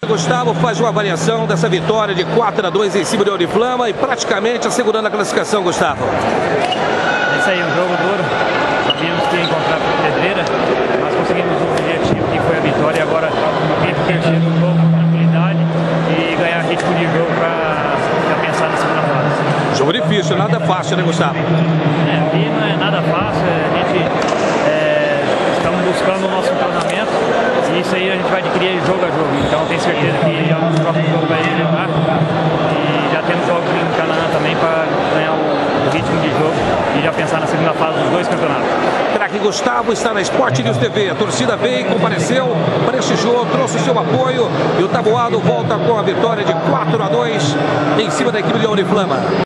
Gustavo faz uma avaliação dessa vitória de 4-2 em cima do Uniflama e praticamente assegurando a classificação, Gustavo. É isso aí, um jogo duro. Sabíamos que ia encontrar pedreira, mas conseguimos o objetivo que foi a vitória. E agora vir para o terceiro jogo com tranquilidade e ganhar ritmo de jogo para já pensar na segunda fase. Jogo difícil, nada fácil, né, Gustavo? Aqui não é nada fácil, a gente estamos buscando o nosso entrosamento e isso aí a gente vai adquirir jogo a jogo. Então tenho certeza que já no próximo jogo vai levar e já temos jogos no Canaã também para ganhar o ritmo de jogo e já pensar na segunda fase dos dois campeonatos. Craque Gustavo está na Sport News TV. A torcida veio, compareceu, prestigiou, trouxe o seu apoio e o Taboado volta com a vitória de 4-2 em cima da equipe de Uniflama.